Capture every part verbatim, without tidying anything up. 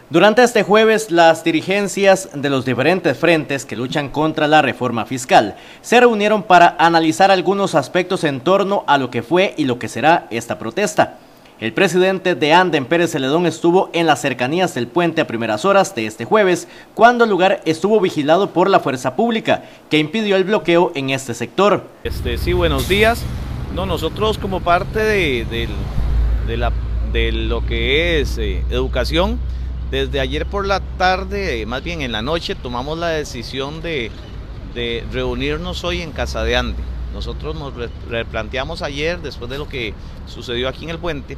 Durante este jueves, las dirigencias de los diferentes frentes que luchan contra la reforma fiscal se reunieron para analizar algunos aspectos en torno a lo que fue y lo que será esta protesta. El presidente de Anden, Pérez Celedón, estuvo en las cercanías del puente a primeras horas de este jueves, cuando el lugar estuvo vigilado por la fuerza pública, que impidió el bloqueo en este sector. Este, sí, buenos días. No, nosotros como parte de, de, de, la, de lo que es eh, educación, desde ayer por la tarde, más bien en la noche, tomamos la decisión de, de reunirnos hoy en Casa de Ande. Nosotros nos replanteamos ayer, después de lo que sucedió aquí en el puente,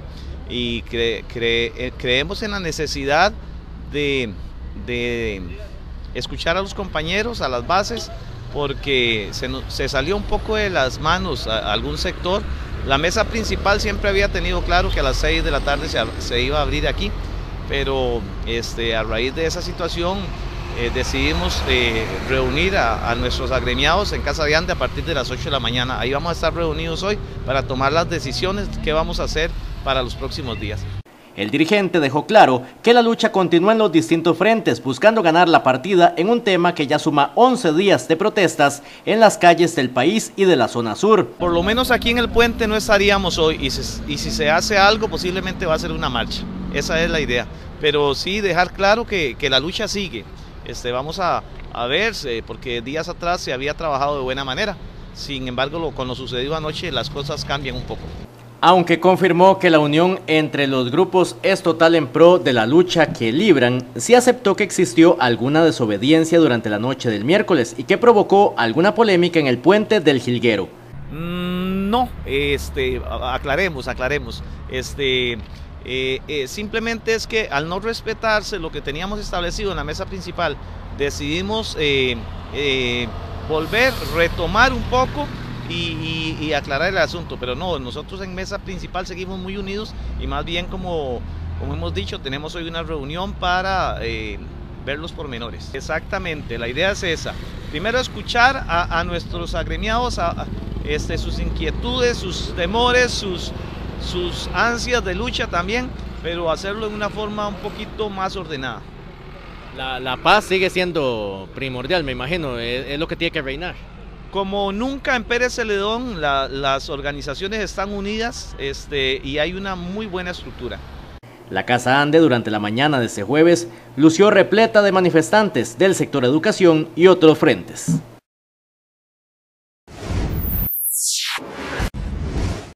y cre, cre, creemos en la necesidad de, de escuchar a los compañeros, a las bases, porque se, se salió un poco de las manos a, a algún sector. La mesa principal siempre había tenido claro que a las seis de la tarde se, se iba a abrir aquí, pero este, a raíz de esa situación eh, decidimos eh, reunir a, a nuestros agremiados en Casa de Ande a partir de las ocho de la mañana. Ahí vamos a estar reunidos hoy para tomar las decisiones que vamos a hacer para los próximos días. El dirigente dejó claro que la lucha continúa en los distintos frentes, buscando ganar la partida en un tema que ya suma once días de protestas en las calles del país y de la zona sur. Por lo menos aquí en el puente no estaríamos hoy, y si, y si se hace algo posiblemente va a ser una marcha. Esa es la idea, pero sí dejar claro que, que la lucha sigue. Este, vamos a, a ver, porque días atrás se había trabajado de buena manera. Sin embargo, lo, con lo sucedido anoche las cosas cambian un poco. Aunque confirmó que la unión entre los grupos es total en pro de la lucha que libran, sí aceptó que existió alguna desobediencia durante la noche del miércoles y que provocó alguna polémica en el puente del Jilguero. Mm, no, este, aclaremos, aclaremos. Este, eh, eh, simplemente es que al no respetarse lo que teníamos establecido en la mesa principal, decidimos eh, eh, volver, retomar un poco Y, y, y aclarar el asunto, pero no, nosotros en mesa principal seguimos muy unidos y más bien como, como hemos dicho, tenemos hoy una reunión para eh, ver los pormenores. Exactamente, la idea es esa, primero escuchar a, a nuestros agremiados, a, a, este, sus inquietudes, sus temores, sus, sus ansias de lucha también, pero hacerlo de una forma un poquito más ordenada. La, la paz sigue siendo primordial, me imagino, es, es lo que tiene que reinar. Como nunca en Pérez Celedón, la, las organizaciones están unidas este, y hay una muy buena estructura. La Casa Ande durante la mañana de este jueves lució repleta de manifestantes del sector educación y otros frentes.